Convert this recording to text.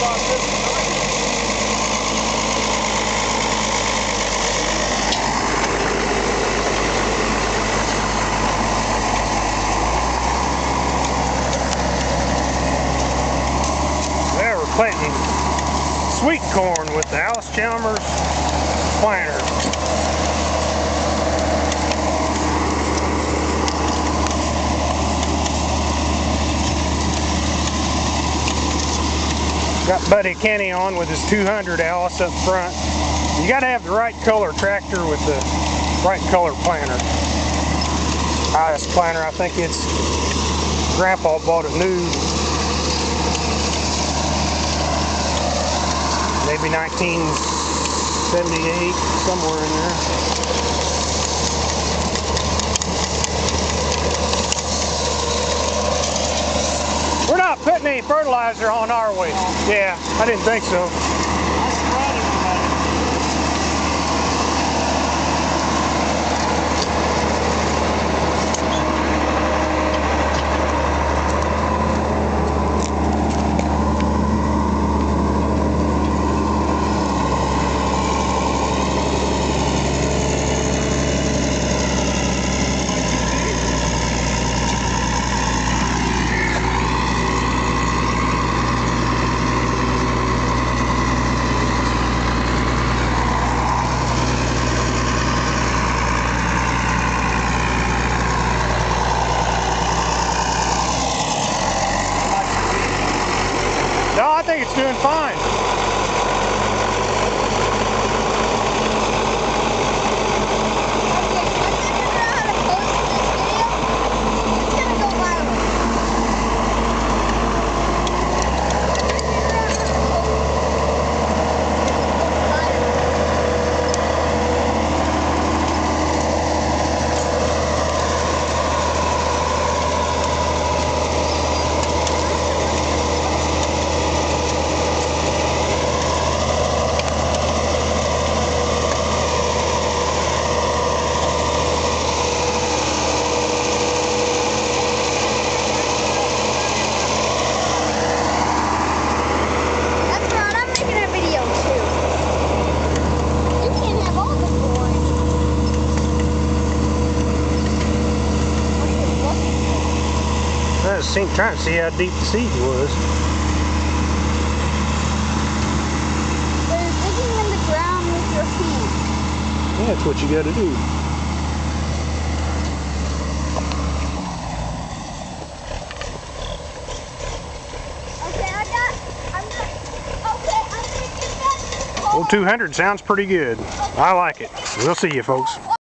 Planting sweet corn with the Allis-Chalmers planter. Got Buddy Kenny on with his 200 Allis up front. You got to have the right color tractor with the right color planter. Highest planter, I think it's Grandpa bought it new. Maybe 1978, somewhere in there. We're not putting any fertilizer on, are we? Yeah, I didn't think so. No, I think it's doing fine. Trying to see how deep the seed was. So you're digging in the ground with your feet. Yeah, that's what you got to do. Okay, I'm gonna get that. Well, 200 sounds pretty good. I like it. We'll see you, folks.